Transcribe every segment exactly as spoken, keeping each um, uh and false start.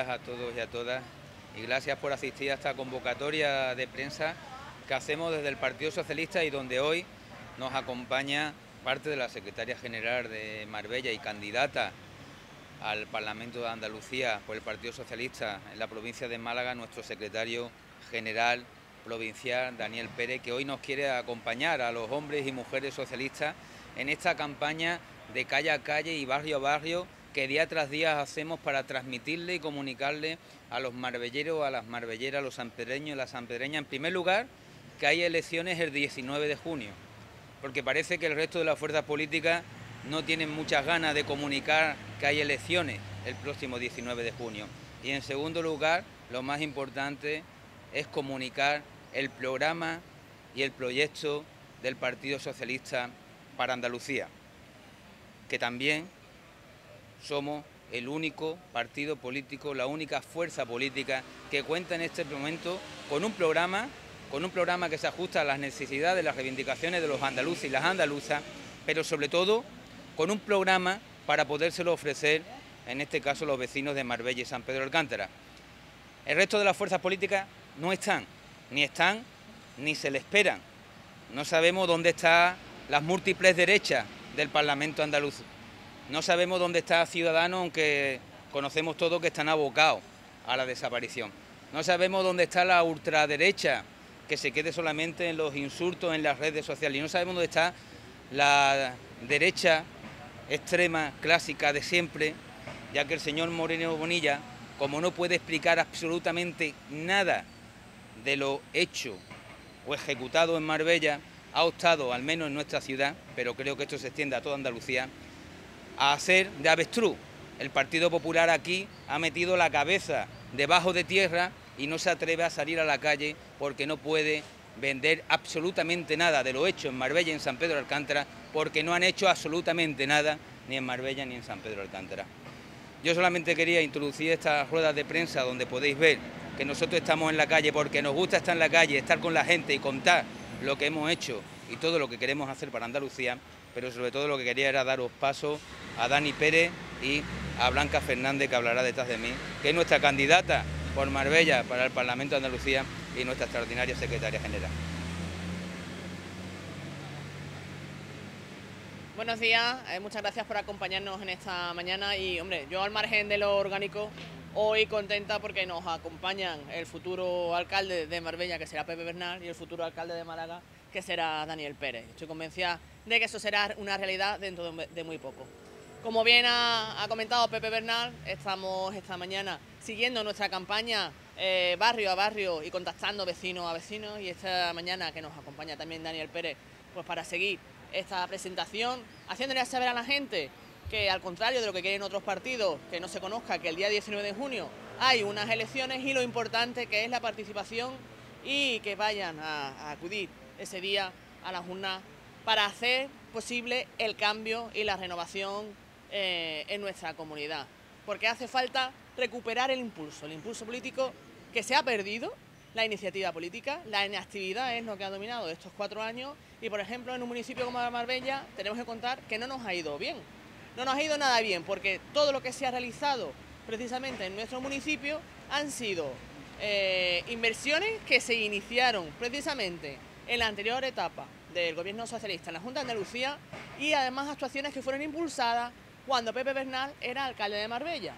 días a todos y a todas y gracias por asistir a esta convocatoria de prensa que hacemos desde el Partido Socialista y donde hoy nos acompaña parte de la secretaria general de Marbella y candidata al Parlamento de Andalucía por el Partido Socialista en la provincia de Málaga, nuestro secretario general provincial, Daniel Pérez, que hoy nos quiere acompañar a los hombres y mujeres socialistas en esta campaña de calle a calle y barrio a barrio que día tras día hacemos para transmitirle y comunicarle a los marbelleros, a las marbelleras, a los sanpedreños y las sanpedreñas, en primer lugar, que hay elecciones el diecinueve de junio, porque parece que el resto de las fuerzas políticas no tienen muchas ganas de comunicar que hay elecciones el próximo diecinueve de junio. Y en segundo lugar, lo más importante es comunicar el programa y el proyecto del Partido Socialista para Andalucía, que también somos el único partido político, la única fuerza política que cuenta en este momento con un programa, con un programa que se ajusta a las necesidades, las reivindicaciones de los andaluces y las andaluzas, pero sobre todo con un programa para podérselo ofrecer, en este caso, los vecinos de Marbella y San Pedro de Alcántara. El resto de las fuerzas políticas no están, ni están, ni se le esperan. No sabemos dónde están las múltiples derechas del Parlamento andaluz. No sabemos dónde está Ciudadanos, aunque conocemos todos que están abocados a la desaparición. No sabemos dónde está la ultraderecha, que se quede solamente en los insultos en las redes sociales. Y no sabemos dónde está la derecha extrema, clásica de siempre, ya que el señor Moreno Bonilla, como no puede explicar absolutamente nada de lo hecho o ejecutado en Marbella, ha optado, al menos en nuestra ciudad, pero creo que esto se extiende a toda Andalucía, a hacer de avestruz. El Partido Popular aquí ha metido la cabeza debajo de tierra y no se atreve a salir a la calle porque no puede vender absolutamente nada de lo hecho en Marbella y en San Pedro de Alcántara, porque no han hecho absolutamente nada ni en Marbella ni en San Pedro de Alcántara. Yo solamente quería introducir estas ruedas de prensa donde podéis ver que nosotros estamos en la calle porque nos gusta estar en la calle, estar con la gente y contar lo que hemos hecho y todo lo que queremos hacer para Andalucía, pero sobre todo lo que quería era daros paso a Dani Pérez y a Blanca Fernández, que hablará detrás de mí, que es nuestra candidata por Marbella para el Parlamento de Andalucía y nuestra extraordinaria secretaria general. Buenos días, eh, muchas gracias por acompañarnos en esta mañana y, hombre, yo al margen de lo orgánico, hoy contenta porque nos acompañan el futuro alcalde de Marbella, que será Pepe Bernal, y el futuro alcalde de Málaga, que será Daniel Pérez. Estoy convencida de que eso será una realidad dentro de muy poco. Como bien ha, ha comentado Pepe Bernal, estamos esta mañana siguiendo nuestra campaña eh, barrio a barrio y contactando vecino a vecino, y esta mañana que nos acompaña también Daniel Pérez, pues para seguir esta presentación, haciéndole saber a la gente que, al contrario de lo que quieren otros partidos, que no se conozca que el día diecinueve de junio hay unas elecciones y lo importante que es la participación y que vayan a, a acudir ese día a las urnas para hacer posible el cambio y la renovación eh, en nuestra comunidad. Porque hace falta recuperar el impulso, el impulso político que se ha perdido, la iniciativa política, la inactividad es lo que ha dominado estos cuatro años y, por ejemplo, en un municipio como Marbella tenemos que contar que no nos ha ido bien. No nos ha ido nada bien porque todo lo que se ha realizado precisamente en nuestro municipio han sido eh, inversiones que se iniciaron precisamente en la anterior etapa del gobierno socialista en la Junta de Andalucía y además actuaciones que fueron impulsadas cuando Pepe Bernal era alcalde de Marbella.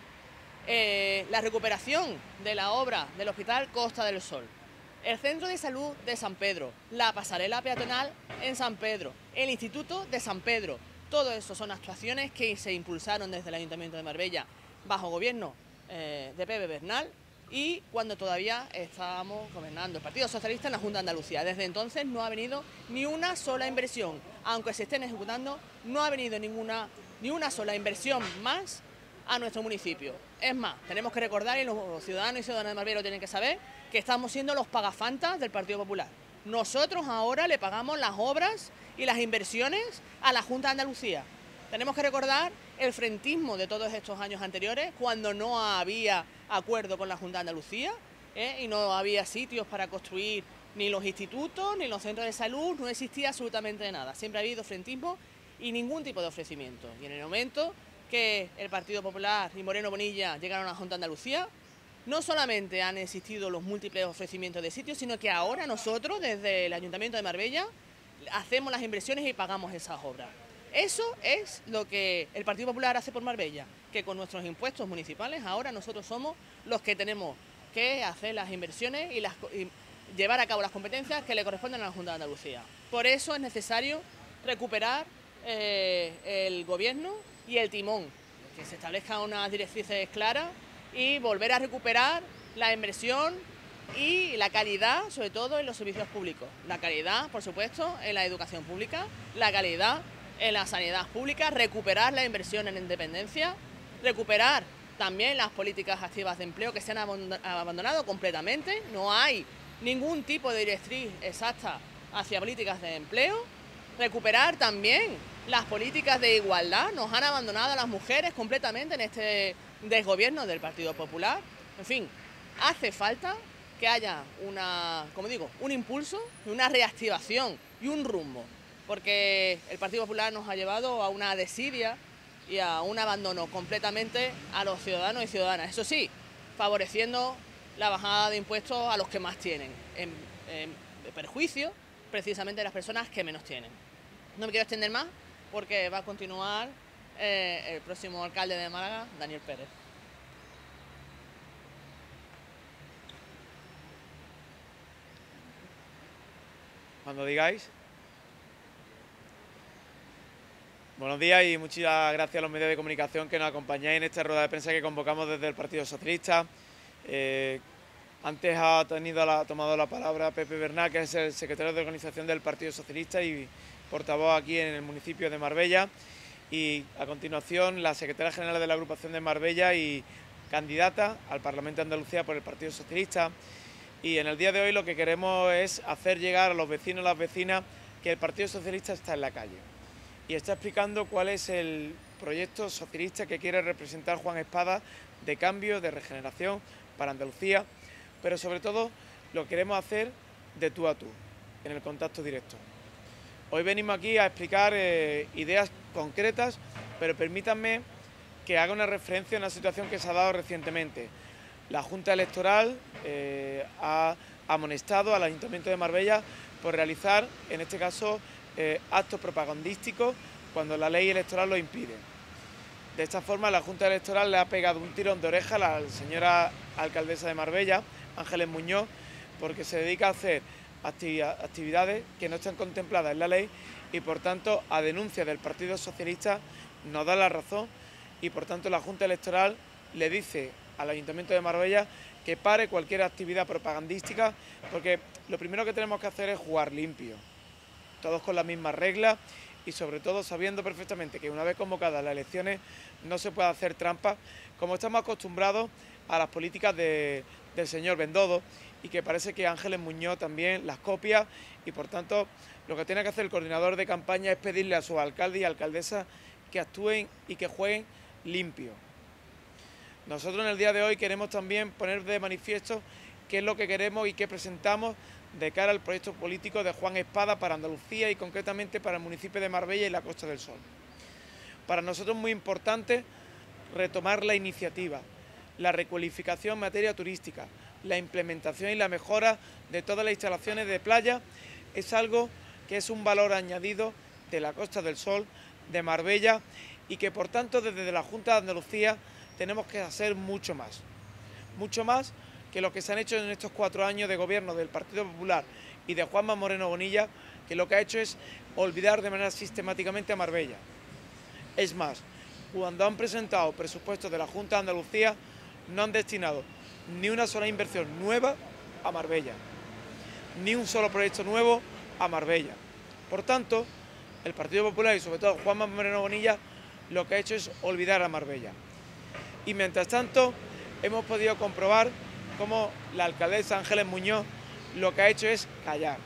Eh, la recuperación de la obra del Hospital Costa del Sol, el Centro de Salud de San Pedro, la pasarela peatonal en San Pedro, el Instituto de San Pedro, todo eso son actuaciones que se impulsaron desde el Ayuntamiento de Marbella bajo gobierno eh, de Pepe Bernal y cuando todavía estábamos gobernando el Partido Socialista en la Junta de Andalucía. Desde entonces no ha venido ni una sola inversión, aunque se estén ejecutando, no ha venido ninguna, ni una sola inversión más a nuestro municipio. Es más, tenemos que recordar, y los ciudadanos y ciudadanas de Marbella lo tienen que saber, que estamos siendo los pagafantas del Partido Popular. Nosotros ahora le pagamos las obras y las inversiones a la Junta de Andalucía. Tenemos que recordar el frentismo de todos estos años anteriores, cuando no había acuerdo con la Junta de Andalucía ¿eh? y no había sitios para construir ni los institutos, ni los centros de salud, no existía absolutamente nada. Siempre ha habido frentismo y ningún tipo de ofrecimiento. Y en el momento que el Partido Popular y Moreno Bonilla llegaron a la Junta de Andalucía, no solamente han existido los múltiples ofrecimientos de sitios, sino que ahora nosotros, desde el Ayuntamiento de Marbella, hacemos las inversiones y pagamos esas obras. Eso es lo que el Partido Popular hace por Marbella, que con nuestros impuestos municipales ahora nosotros somos los que tenemos que hacer las inversiones y, las, y llevar a cabo las competencias que le corresponden a la Junta de Andalucía. Por eso es necesario recuperar eh, el gobierno y el timón, que se establezcan unas directrices claras y volver a recuperar la inversión y la calidad, sobre todo en los servicios públicos. La calidad, por supuesto, en la educación pública, la calidad en la sanidad pública, recuperar la inversión en independencia, recuperar también las políticas activas de empleo que se han abandonado completamente. No hay ningún tipo de directriz exacta hacia políticas de empleo. Recuperar también las políticas de igualdad. Nos han abandonado a las mujeres completamente en este desgobierno del Partido Popular. En fin, hace falta que haya una, como digo, un impulso, una reactivación y un rumbo, porque el Partido Popular nos ha llevado a una desidia y a un abandono completamente a los ciudadanos y ciudadanas. Eso sí, favoreciendo la bajada de impuestos a los que más tienen, en, en perjuicio precisamente de las personas que menos tienen. No me quiero extender más porque va a continuar eh, el próximo alcalde de Málaga, Daniel Pérez. Cuando digáis. Buenos días y muchas gracias a los medios de comunicación que nos acompañáis en esta rueda de prensa que convocamos desde el Partido Socialista. Eh, antes ha tenido la, tomado la palabra Pepe Bernal, que es el secretario de organización del Partido Socialista y portavoz aquí en el municipio de Marbella. Y a continuación la secretaria general de la agrupación de Marbella y candidata al Parlamento de Andalucía por el Partido Socialista. Y en el día de hoy lo que queremos es hacer llegar a los vecinos y las vecinas que el Partido Socialista está en la calle y está explicando cuál es el proyecto socialista que quiere representar Juan Espada de cambio, de regeneración para Andalucía, pero sobre todo lo queremos hacer de tú a tú, en el contacto directo. Hoy venimos aquí a explicar eh, ideas concretas, pero permítanme que haga una referencia a una situación que se ha dado recientemente. La Junta Electoral eh, ha amonestado al Ayuntamiento de Marbella por realizar, en este caso, eh, actos propagandísticos cuando la ley electoral lo impide. De esta forma, la Junta Electoral le ha pegado un tirón de oreja a la señora alcaldesa de Marbella, Ángeles Muñoz, porque se dedica a hacer actividades que no están contempladas en la ley y, por tanto, a denuncia del Partido Socialista nos da la razón y, por tanto, la Junta Electoral le dice al Ayuntamiento de Marbella que pare cualquier actividad propagandística, porque lo primero que tenemos que hacer es jugar limpio, todos con las mismas reglas y sobre todo sabiendo perfectamente que una vez convocadas las elecciones no se puede hacer trampa, como estamos acostumbrados a las políticas de, del señor Bendodo, y que parece que Ángeles Muñoz también las copia, y por tanto lo que tiene que hacer el coordinador de campaña es pedirle a sus alcaldes y alcaldesas que actúen y que jueguen limpio. Nosotros en el día de hoy queremos también poner de manifiesto qué es lo que queremos y qué presentamos de cara al proyecto político de Juan Espada para Andalucía y concretamente para el municipio de Marbella y la Costa del Sol. Para nosotros es muy importante retomar la iniciativa, la recualificación en materia turística, la implementación y la mejora de todas las instalaciones de playa. Es algo que es un valor añadido de la Costa del Sol, de Marbella, y que por tanto desde la Junta de Andalucía tenemos que hacer mucho más, mucho más que lo que se han hecho en estos cuatro años de gobierno del Partido Popular y de Juanma Moreno Bonilla, que lo que ha hecho es olvidar de manera sistemáticamente a Marbella. Es más, cuando han presentado presupuestos de la Junta de Andalucía, no han destinado ni una sola inversión nueva a Marbella, ni un solo proyecto nuevo a Marbella. Por tanto, el Partido Popular y sobre todo Juanma Moreno Bonilla lo que ha hecho es olvidar a Marbella. Y mientras tanto hemos podido comprobar cómo la alcaldesa Ángeles Muñoz lo que ha hecho es callar.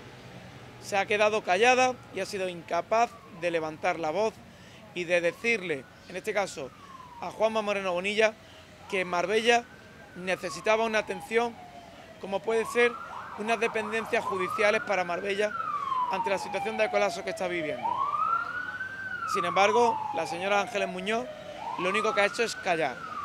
Se ha quedado callada y ha sido incapaz de levantar la voz y de decirle, en este caso a Juanma Moreno Bonilla, que Marbella necesitaba una atención como puede ser unas dependencias judiciales para Marbella ante la situación de colapso que está viviendo. Sin embargo, la señora Ángeles Muñoz lo único que ha hecho es callar.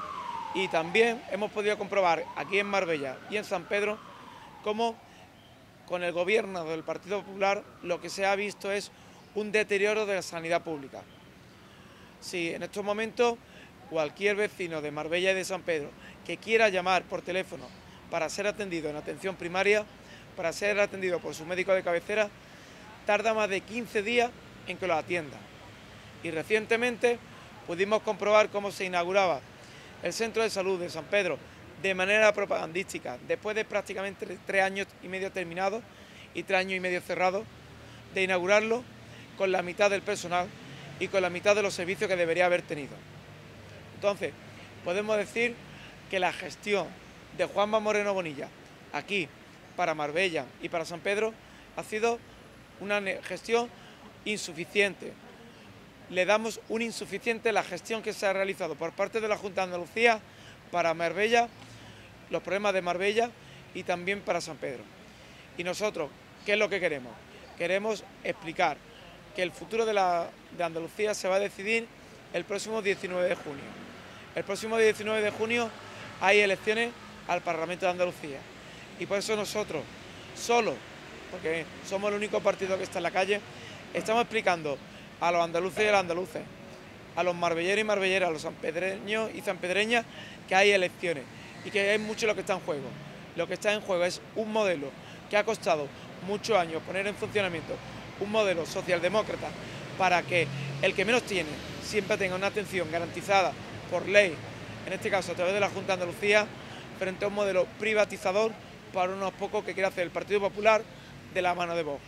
Y también hemos podido comprobar aquí en Marbella y en San Pedro cómo con el gobierno del Partido Popular lo que se ha visto es un deterioro de la sanidad pública. Si en estos momentos cualquier vecino de Marbella y de San Pedro que quiera llamar por teléfono para ser atendido en atención primaria, para ser atendido por su médico de cabecera, tarda más de quince días en que lo atienda. Y recientemente pudimos comprobar cómo se inauguraba el Centro de Salud de San Pedro de manera propagandística, después de prácticamente tres años y medio terminados y tres años y medio cerrados, de inaugurarlo con la mitad del personal y con la mitad de los servicios que debería haber tenido. Entonces, podemos decir que la gestión de Juanma Moreno Bonilla aquí para Marbella y para San Pedro ha sido una gestión insuficiente. Le damos un insuficiente a la gestión que se ha realizado por parte de la Junta de Andalucía para Marbella, los problemas de Marbella y también para San Pedro. Y nosotros, ¿qué es lo que queremos? Queremos explicar que el futuro de, la, de Andalucía se va a decidir el próximo diecinueve de junio. El próximo diecinueve de junio hay elecciones al Parlamento de Andalucía y por eso nosotros, solo, porque somos el único partido que está en la calle, estamos explicando a los andaluces y a las andaluces, a los marbelleros y marbelleras, a los sanpedreños y sanpedreñas, que hay elecciones y que es mucho lo que está en juego. Lo que está en juego es un modelo que ha costado muchos años poner en funcionamiento, un modelo socialdemócrata para que el que menos tiene siempre tenga una atención garantizada por ley, en este caso a través de la Junta de Andalucía, frente a un modelo privatizador para unos pocos que quiere hacer el Partido Popular de la mano de Vox.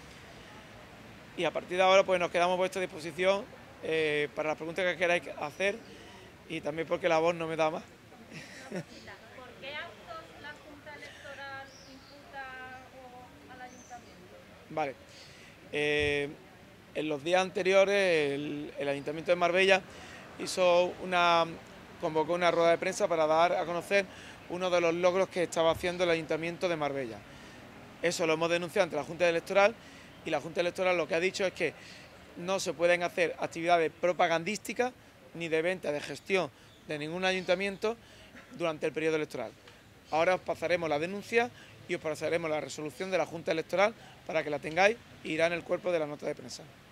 Y a partir de ahora pues nos quedamos a vuestra disposición eh, para las preguntas que queráis hacer y también porque la voz no me da más. ¿Por qué actos la Junta Electoral imputa al Ayuntamiento? Vale. Eh, en los días anteriores el, el Ayuntamiento de Marbella hizo una, convocó una rueda de prensa para dar a conocer uno de los logros que estaba haciendo el Ayuntamiento de Marbella. Eso lo hemos denunciado ante la Junta Electoral y la Junta Electoral lo que ha dicho es que no se pueden hacer actividades propagandísticas ni de venta, de gestión de ningún ayuntamiento durante el periodo electoral. Ahora os pasaremos la denuncia y os pasaremos la resolución de la Junta Electoral para que la tengáis e irá en el cuerpo de la nota de prensa.